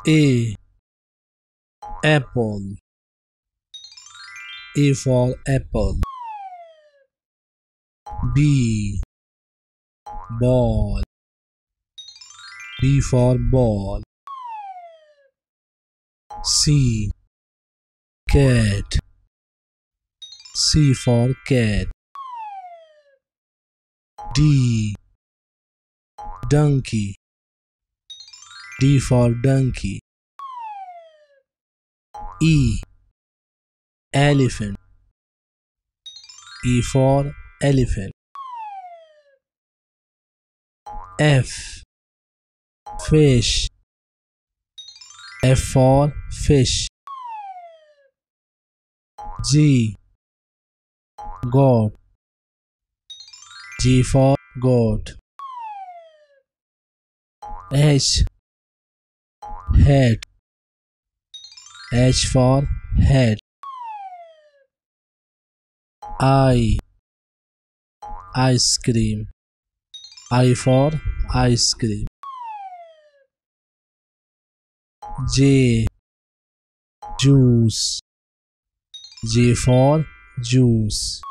A. Apple. A for apple. B. Ball. B for ball. C. Cat. C for cat. D. Donkey. D for donkey. E. Elephant. E for elephant. F. Fish. F for fish. G. Goat. G for goat. H. Hat. H for hat. I. Ice cream. I for ice cream. J. Juice. J for juice.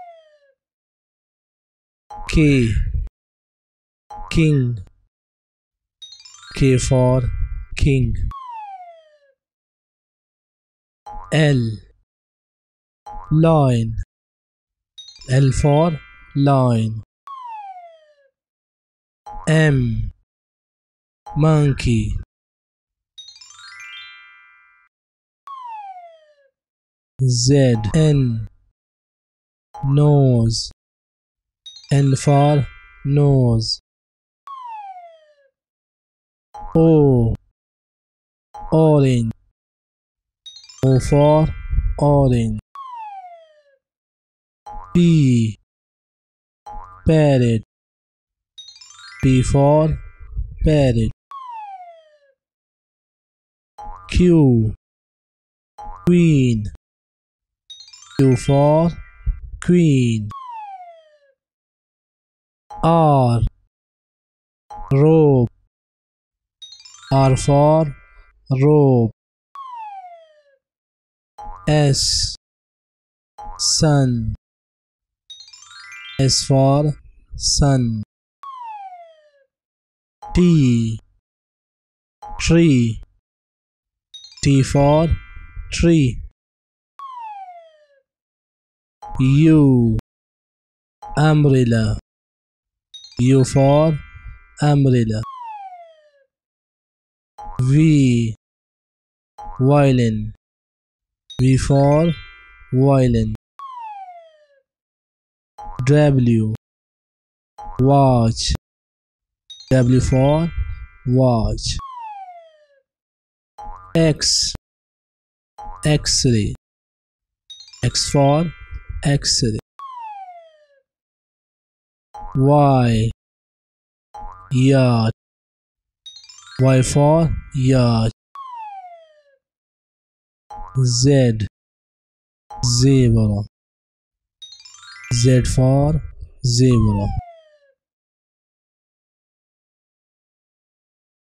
K. King. K for king. L. Lion. L for lion. M. Monkey. Z. N. Nose. N for nose. O. Orange. O for orange. P. Parrot. P for parrot. Q. Queen. Q for queen. R. Rope. R for rope. S. Sun. S for sun. T. Tree. T for tree. U. Umbrella. U for umbrella. V. Violin. V for violin. W. Watch. W for watch. X. X-ray. X for X-ray. Y. Yacht. Y for yacht. Z. Zebra. Z for zebra.